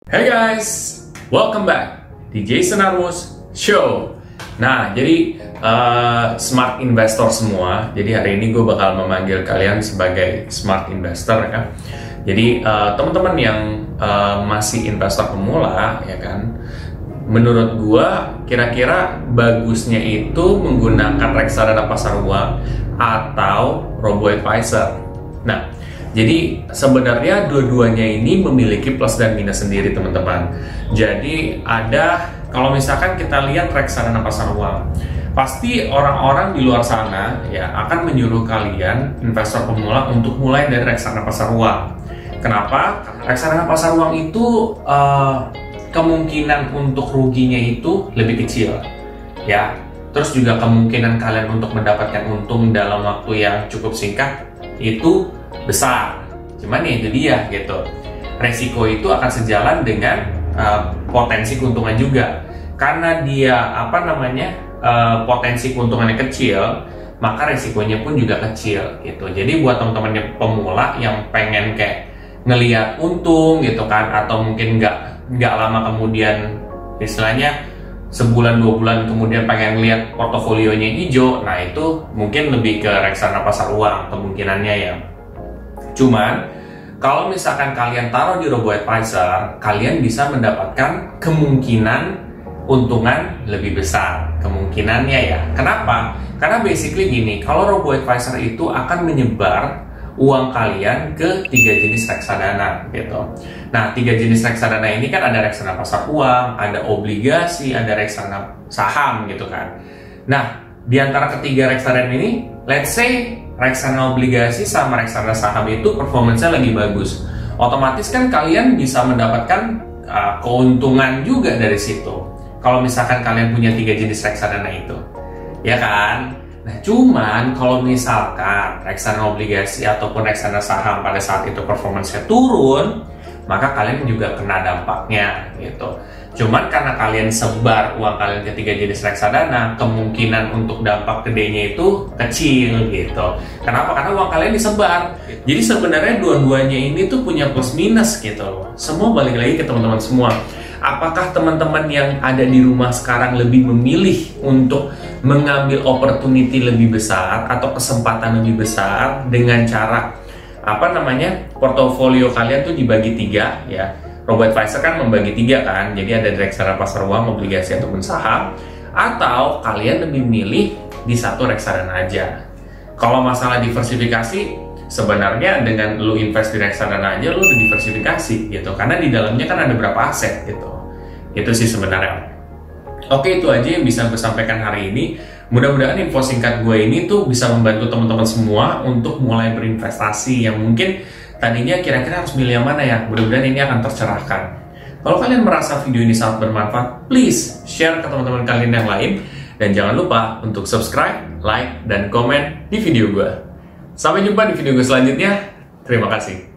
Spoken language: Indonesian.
Hey guys, welcome back di Jason Armus Show. Nah, jadi smart investor semua. Jadi hari ini gue bakal memanggil kalian sebagai smart investor ya. Jadi teman-teman yang masih investor pemula ya kan. Menurut gue kira-kira bagusnya itu menggunakan reksadana pasar uang atau robo-advisor. Nah, jadi sebenarnya dua-duanya ini memiliki plus dan minus sendiri teman-teman. Jadi ada, kalau misalkan kita lihat reksadana pasar uang, pasti orang-orang di luar sana ya akan menyuruh kalian investor pemula untuk mulai dari reksadana pasar uang. Kenapa? Reksadana pasar uang itu kemungkinan untuk ruginya itu lebih kecil ya. Terus juga kemungkinan kalian untuk mendapatkan untung dalam waktu yang cukup singkat itu besar. Cuman ya itu dia gitu. Resiko itu akan sejalan dengan potensi keuntungan juga. Karena dia potensi keuntungannya kecil, maka resikonya pun juga kecil gitu. Jadi buat teman-teman yang pemula yang pengen kayak ngelihat untung gitu kan, atau mungkin nggak lama kemudian istilahnya sebulan 2 bulan kemudian pengen lihat portofolionya hijau, nah itu mungkin lebih ke reksadana pasar uang kemungkinannya ya. Cuman kalau misalkan kalian taruh di robo-advisor, kalian bisa mendapatkan kemungkinan untungan lebih besar kemungkinannya ya. Kenapa? Karena basically gini, kalau robo-advisor itu akan menyebar uang kalian ke 3 jenis reksadana gitu. Nah, 3 jenis reksadana ini kan ada reksadana pasar uang, ada obligasi, ada reksadana saham gitu kan. Nah, di antara ketiga reksadana ini, let's say reksadana obligasi sama reksadana saham itu performanya lagi bagus. Otomatis kan kalian bisa mendapatkan keuntungan juga dari situ. Kalau misalkan kalian punya 3 jenis reksadana itu, ya kan? Nah, cuman kalau misalkan reksadana obligasi ataupun reksadana saham pada saat itu performanya turun, maka kalian juga kena dampaknya gitu. Cuman karena kalian sebar uang kalian ke 3 jenis reksadana, kemungkinan untuk dampak gedenya itu kecil gitu. Kenapa? Karena uang kalian disebar. Jadi sebenarnya dua-duanya ini tuh punya plus minus gitu. Semua balik lagi ke teman-teman semua. Apakah teman-teman yang ada di rumah sekarang lebih memilih untuk mengambil opportunity lebih besar atau kesempatan lebih besar dengan cara portofolio kalian tuh dibagi 3 ya. Robo-advisor kan membagi 3 kan, jadi ada reksadana pasar uang, obligasi ataupun saham, atau kalian lebih milih di satu reksadana aja. Kalau masalah diversifikasi, sebenarnya dengan lu invest di reksadana aja lu udah diversifikasi gitu, karena di dalamnya kan ada berapa aset gitu. Itu sih sebenarnya. Oke, itu aja yang bisa gue sampaikan hari ini. Mudah-mudahan info singkat gue ini tuh bisa membantu teman-teman semua untuk mulai berinvestasi yang mungkin tadinya kira-kira harus milih yang mana ya. Mudah-mudahan ini akan tercerahkan. Kalau kalian merasa video ini sangat bermanfaat, please share ke teman-teman kalian yang lain. Dan jangan lupa untuk subscribe, like, dan komen di video gue. Sampai jumpa di video gue selanjutnya. Terima kasih.